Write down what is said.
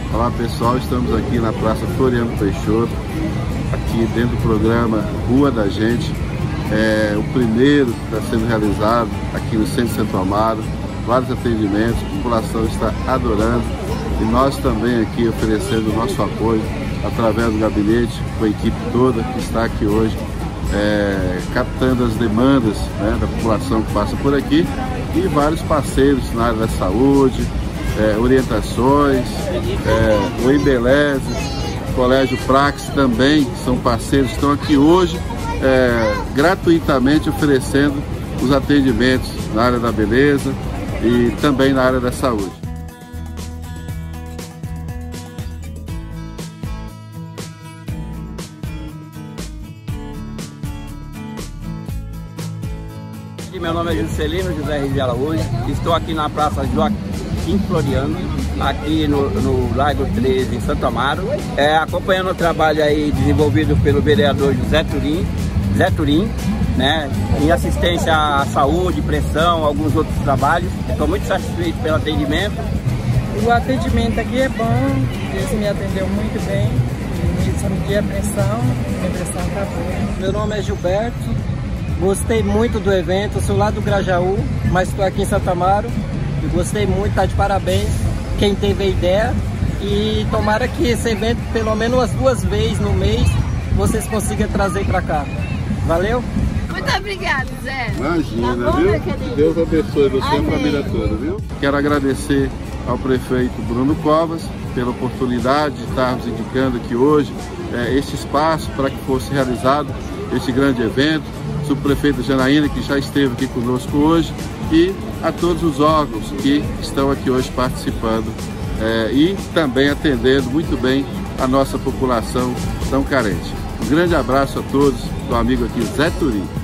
Olá pessoal, estamos aqui na Praça Floriano Peixoto, aqui dentro do programa Rua da Gente, o primeiro que está sendo realizado aqui no Centro Santo Amaro, vários atendimentos, a população está adorando e nós também aqui oferecendo o nosso apoio através do gabinete, com a equipe toda que está aqui hoje, captando as demandas, né, da população que passa por aqui e vários parceiros na área da saúde, orientações, o Embeleze, o Colégio Prax também são parceiros, estão aqui hoje gratuitamente oferecendo os atendimentos na área da beleza e também na área da saúde. Meu nome é Juscelino José Reis de Araújo, estou aqui na Praça Joaquim Floriano, aqui no Largo 13, em Santo Amaro, acompanhando o trabalho aí desenvolvido pelo vereador Zé Turim, né, em assistência à saúde, pressão, alguns outros trabalhos. Estou muito satisfeito pelo atendimento. O atendimento aqui é bom, eles me atendeu muito bem, só medi a pressão, minha pressão está boa. Meu nome é Gilberto, gostei muito do evento, sou lá do Grajaú, mas estou aqui em Santo Amaro. Eu gostei muito, tá de parabéns quem teve a ideia e tomara que esse evento, pelo menos umas 2 vezes no mês, vocês consigam trazer para cá. Valeu? Muito obrigada, Zé. Imagina, tá bom, viu? Deus abençoe você e a família toda, viu? Quero agradecer ao prefeito Bruno Covas pela oportunidade de estarmos indicando aqui hoje este espaço para que fosse realizado este grande evento. Subprefeita Janaína, que já esteve aqui conosco hoje, e a todos os órgãos que estão aqui hoje participando e também atendendo muito bem a nossa população tão carente. Um grande abraço a todos, do amigo aqui Zé Turim.